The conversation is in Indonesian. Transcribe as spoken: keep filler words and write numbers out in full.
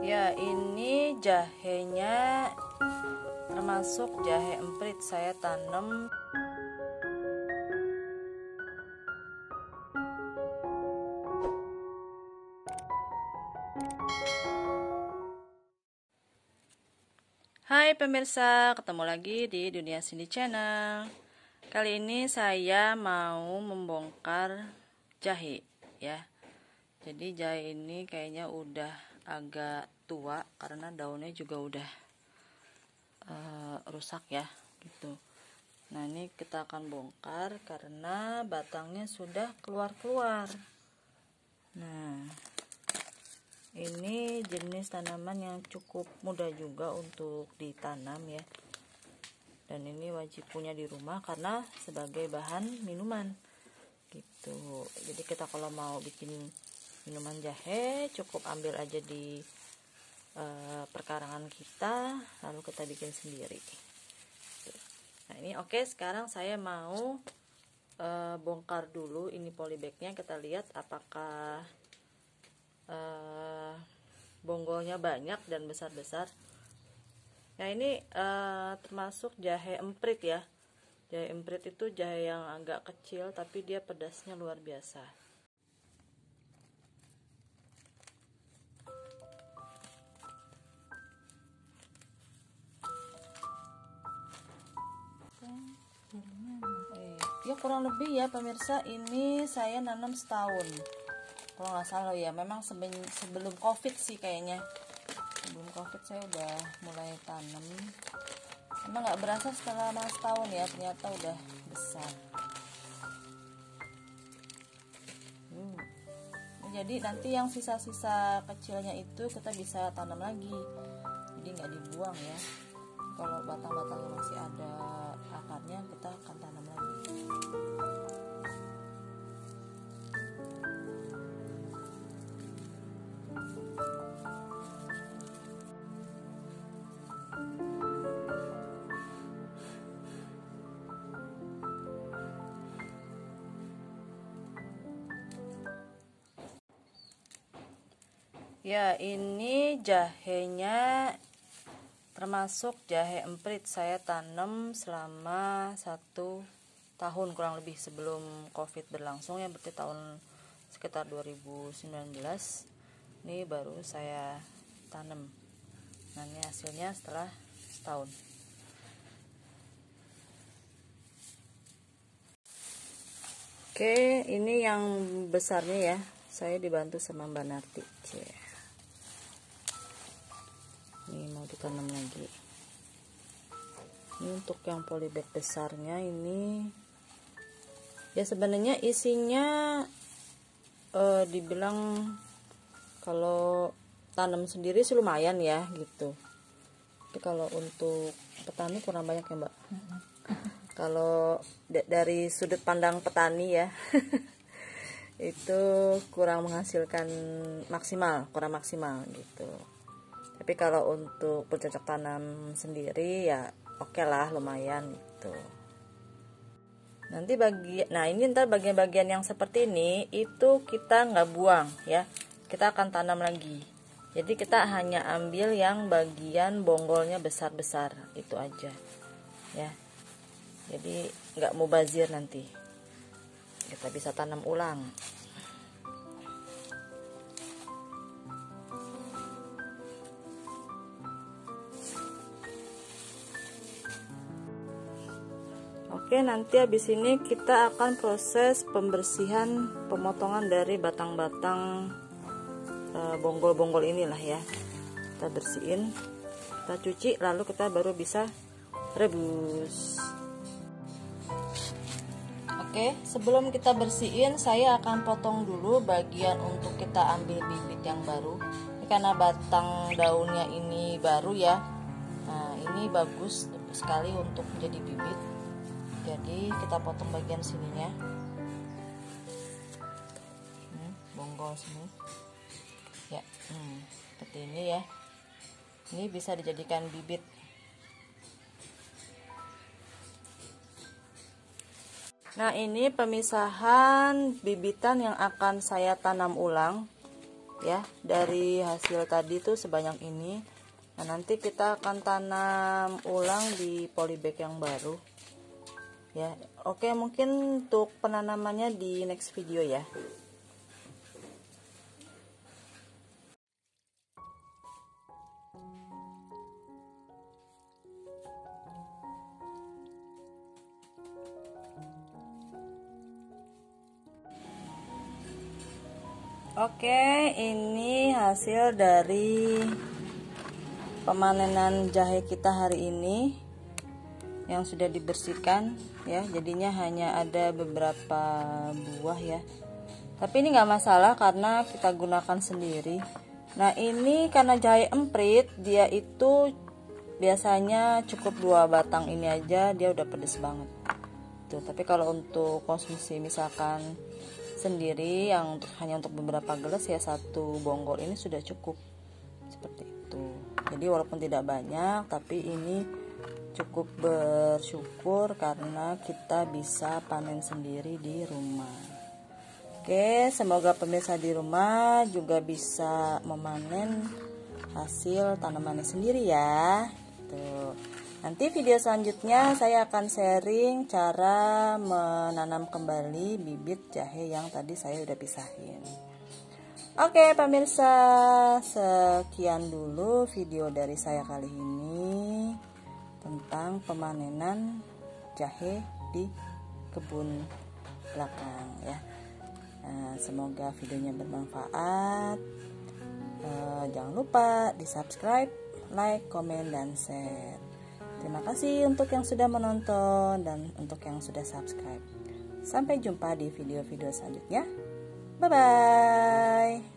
Ya, ini jahenya termasuk jahe emprit, saya tanam. Hai pemirsa, ketemu lagi di Dunia Cindy Channel. Kali ini saya mau membongkar jahe ya. Jadi jahe ini kayaknya udah agak tua karena daunnya juga udah uh, rusak ya gitu. Nah, ini kita akan bongkar karena batangnya sudah keluar-keluar. Nah, ini jenis tanaman yang cukup mudah juga untuk ditanam ya. Dan ini wajib punya di rumah karena sebagai bahan minuman gitu. Jadi kita kalau mau bikin minuman jahe cukup ambil aja di e, perkarangan kita, lalu kita bikin sendiri. Nah ini oke, sekarang saya mau e, bongkar dulu ini polybagnya. Kita lihat apakah e, bonggolnya banyak dan besar-besar. Nah ini e, termasuk jahe emprit ya. Jahe emprit itu jahe yang agak kecil tapi dia pedasnya luar biasa. Ya kurang lebih ya pemirsa, ini saya nanam setahun kalau nggak salah ya. Memang sebelum covid sih kayaknya, sebelum covid saya udah mulai tanam. Emang nggak berasa setelah mas setahun ya, ternyata udah besar. hmm. Jadi nanti yang sisa-sisa kecilnya itu kita bisa tanam lagi, jadi nggak dibuang ya. Kalau batang-batangnya masih ada akarnya, kita akan tanam lagi. Ya, ini jahenya termasuk jahe emprit, saya tanam selama satu tahun kurang lebih sebelum covid berlangsung ya, berarti tahun sekitar dua ribu sembilan belas. Ini baru saya tanam. Nah ini hasilnya setelah setahun. Oke, ini yang besarnya ya, saya dibantu sama Mbak Narti. Ini mau ditanam lagi. Ini untuk yang polybag besarnya ini ya sebenarnya isinya eh, dibilang kalau tanam sendiri sih lumayan ya gitu. Tapi kalau untuk petani kurang banyak ya Mbak. Kalau dari sudut pandang petani ya itu kurang menghasilkan maksimal, kurang maksimal gitu. Tapi kalau untuk bercocok tanam sendiri ya oke okay lah, lumayan gitu. Nanti bagi, nah ini ntar bagian-bagian yang seperti ini itu kita nggak buang ya, kita akan tanam lagi. Jadi kita hanya ambil yang bagian bonggolnya besar-besar itu aja ya. Jadi nggak mubazir, nanti kita bisa tanam ulang. Oke, nanti habis ini kita akan proses pembersihan, pemotongan dari batang-batang e, bonggol-bonggol inilah ya. Kita bersihin, kita cuci, lalu kita baru bisa rebus. Oke, sebelum kita bersihin, saya akan potong dulu bagian untuk kita ambil bibit yang baru. Ini karena batang daunnya ini baru ya. Nah, ini bagus sekali untuk menjadi bibit. Jadi kita potong bagian sininya, hmm, bonggol sini ya, hmm, seperti ini ya. Ini bisa dijadikan bibit. Nah ini pemisahan bibitan yang akan saya tanam ulang. ya dari hasil tadi tuh sebanyak ini. Nah, nanti kita akan tanam ulang di polybag yang baru ya. Oke, mungkin untuk penanamannya di next video ya. Oke, ini hasil dari pemanenan jahe kita hari ini yang sudah dibersihkan ya. Jadinya hanya ada beberapa buah ya, tapi ini nggak masalah karena kita gunakan sendiri. Nah, ini karena jahe emprit, dia itu biasanya cukup dua batang ini aja dia udah pedes banget tuh. Tapi kalau untuk konsumsi misalkan sendiri yang untuk hanya untuk beberapa gelas ya, satu bonggol ini sudah cukup seperti itu. Jadi walaupun tidak banyak, tapi ini cukup bersyukur karena kita bisa panen sendiri di rumah. Oke, semoga pemirsa di rumah juga bisa memanen hasil tanamannya sendiri ya. Tuh. Nanti video selanjutnya saya akan sharing cara menanam kembali bibit jahe yang tadi saya udah pisahin. Oke pemirsa, sekian dulu video dari saya kali ini tentang pemanenan jahe di kebun belakang ya. Nah, semoga videonya bermanfaat. Uh, jangan lupa di subscribe, like, komen, dan share. Terima kasih untuk yang sudah menonton dan untuk yang sudah subscribe. Sampai jumpa di video-video selanjutnya. Bye-bye.